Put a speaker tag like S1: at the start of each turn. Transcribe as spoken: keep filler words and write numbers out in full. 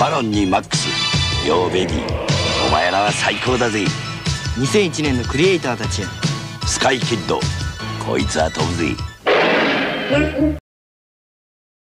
S1: マロンにマックス、ヨーベビー、お前らは最高だぜ。
S2: にせんいちねんのクリエイターたちへ。
S1: スカイキッド、こいつは飛ぶぜ。